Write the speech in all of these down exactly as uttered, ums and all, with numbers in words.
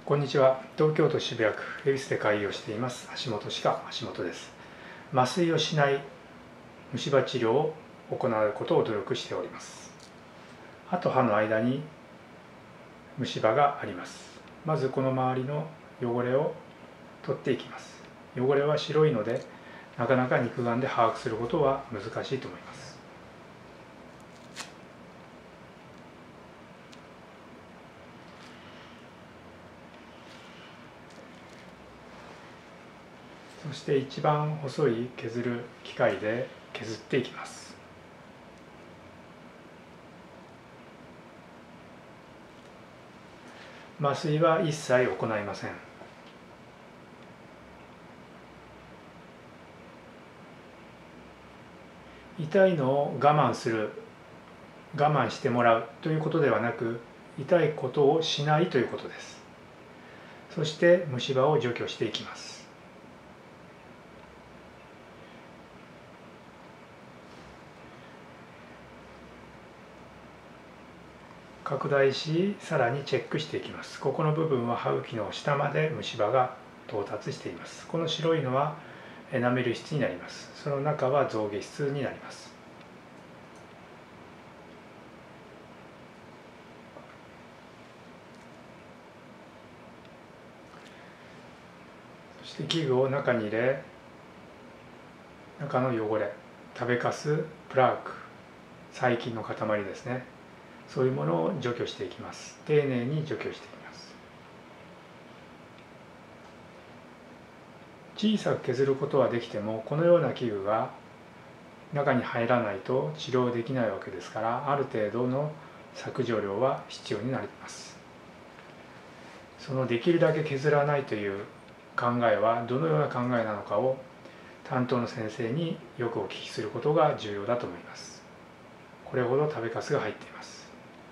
こんにちは。東京都渋谷区恵比寿で会議をしています橋本歯科橋本です。麻酔をしない虫歯治療を行うことを努力しております。歯と歯の間に虫歯があります。まずこの周りの汚れを取っていきます。汚れは白いのでなかなか肉眼で把握することは難しいと思います。そして一番細い削る機械で削っていきます。麻酔は一切行いません。痛いのを我慢する、我慢してもらうということではなく、痛いことをしないということです。そして虫歯を除去していきます。拡大し、さらにチェックしていきます。ここの部分は歯茎の下まで虫歯が到達しています。この白いのはエナメル質になります。その中は象牙質になります。そして器具を中に入れ、中の汚れ、食べかす、プラーク、細菌の塊ですね、そういうものを除去していきます。丁寧に除去していきます。小さく削ることはできても、このような器具が中に入らないと治療できないわけですから、ある程度の削除量は必要になります。そのできるだけ削らないという考えはどのような考えなのかを担当の先生によくお聞きすることが重要だと思います。これほど食べかすが入っています。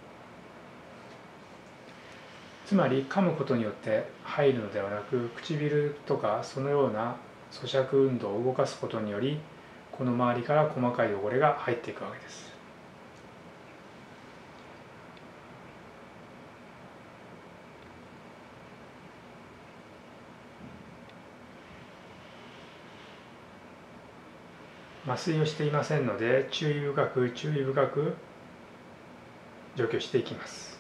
つまり噛むことによって入るのではなく、唇とかそのような咀嚼運動を動かすことにより、この周りから細かい汚れが入っていくわけです。麻酔をしていませんので、注意深く注意深く除去していきます。